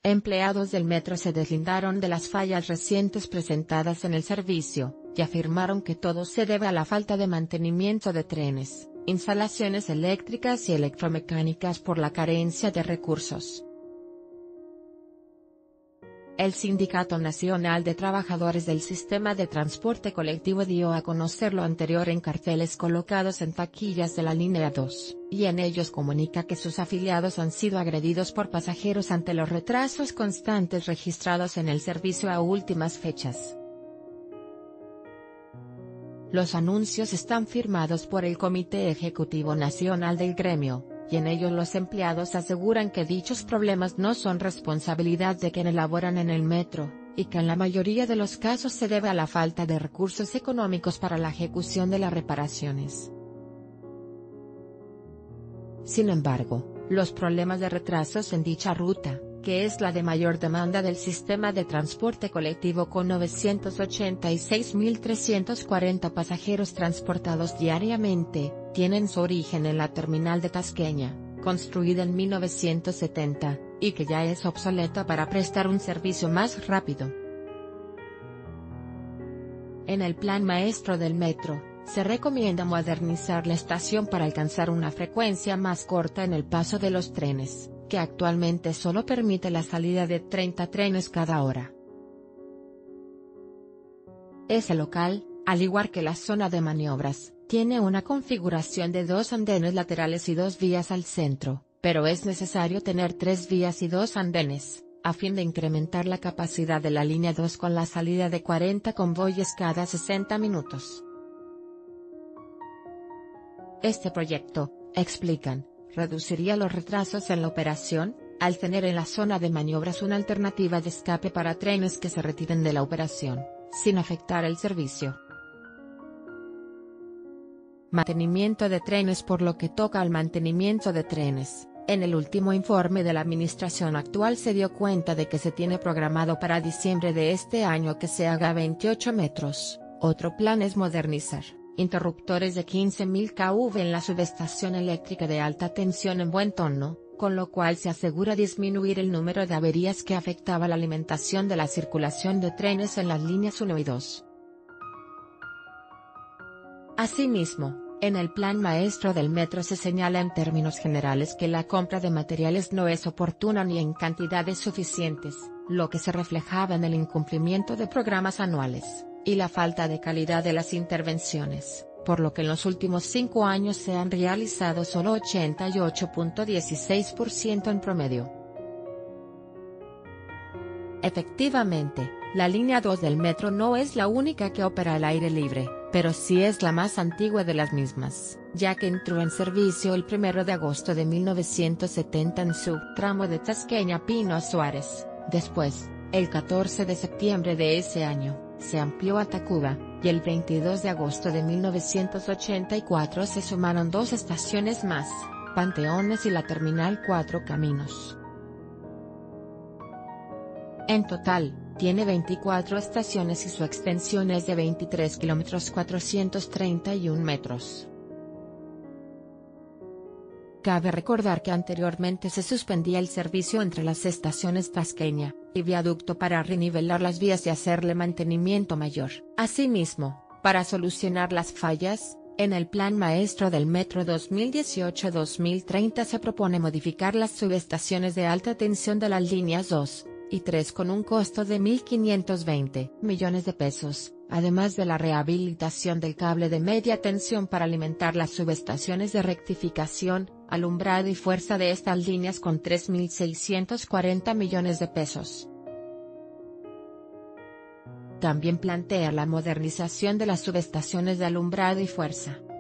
Empleados del metro se deslindaron de las fallas recientes presentadas en el servicio, y afirmaron que todo se debe a la falta de mantenimiento de trenes, instalaciones eléctricas y electromecánicas por la carencia de recursos. El Sindicato Nacional de Trabajadores del Sistema de Transporte Colectivo dio a conocer lo anterior en carteles colocados en taquillas de la línea 2, y en ellos comunica que sus afiliados han sido agredidos por pasajeros ante los retrasos constantes registrados en el servicio a últimas fechas. Los anuncios están firmados por el Comité Ejecutivo Nacional del gremio, y en ellos los empleados aseguran que dichos problemas no son responsabilidad de quienes laboran en el metro, y que en la mayoría de los casos se debe a la falta de recursos económicos para la ejecución de las reparaciones. Sin embargo, los problemas de retrasos en dicha ruta, que es la de mayor demanda del sistema de transporte colectivo con 986.340 pasajeros transportados diariamente, tienen su origen en la terminal de Tasqueña, construida en 1970, y que ya es obsoleta para prestar un servicio más rápido. En el Plan Maestro del Metro, se recomienda modernizar la estación para alcanzar una frecuencia más corta en el paso de los trenes, que actualmente solo permite la salida de 30 trenes cada hora. Ese local, al igual que la zona de maniobras, tiene una configuración de 2 andenes laterales y 2 vías al centro, pero es necesario tener 3 vías y 2 andenes, a fin de incrementar la capacidad de la línea 2 con la salida de 40 convoyes cada 60 minutos. Este proyecto, explican, reduciría los retrasos en la operación, al tener en la zona de maniobras una alternativa de escape para trenes que se retiren de la operación, sin afectar el servicio. Mantenimiento de trenes. Por lo que toca al mantenimiento de trenes, en el último informe de la administración actual se dio cuenta de que se tiene programado para diciembre de este año que se haga 28 metros, otro plan es modernizar interruptores de 15.000 kV en la subestación eléctrica de alta tensión en Buen Tono, con lo cual se asegura disminuir el número de averías que afectaba la alimentación de la circulación de trenes en las líneas 1 y 2. Asimismo, en el Plan Maestro del Metro se señala en términos generales que la compra de materiales no es oportuna ni en cantidades suficientes, lo que se reflejaba en el incumplimiento de programas anuales, y la falta de calidad de las intervenciones, por lo que en los últimos 5 años se han realizado solo 88.16% en promedio. Efectivamente, la línea 2 del metro no es la única que opera al aire libre, pero sí es la más antigua de las mismas, ya que entró en servicio el 1 de agosto de 1970 en su tramo de Tasqueña Pino Suárez. Después, el 14 de septiembre de ese año, se amplió a Tacuba, y el 22 de agosto de 1984 se sumaron 2 estaciones más, Panteones y la Terminal 4 Caminos. En total, tiene 24 estaciones y su extensión es de 23 kilómetros 431 metros. Cabe recordar que anteriormente se suspendía el servicio entre las estaciones Tasqueña y Viaducto para renivelar las vías y hacerle mantenimiento mayor. Asimismo, para solucionar las fallas, en el Plan Maestro del Metro 2018-2030 se propone modificar las subestaciones de alta tensión de las líneas 2 y 3 con un costo de 1.520 millones de pesos, además de la rehabilitación del cable de media tensión para alimentar las subestaciones de rectificación, alumbrado y fuerza de estas líneas con 3.640 millones de pesos. También plantea la modernización de las subestaciones de alumbrado y fuerza,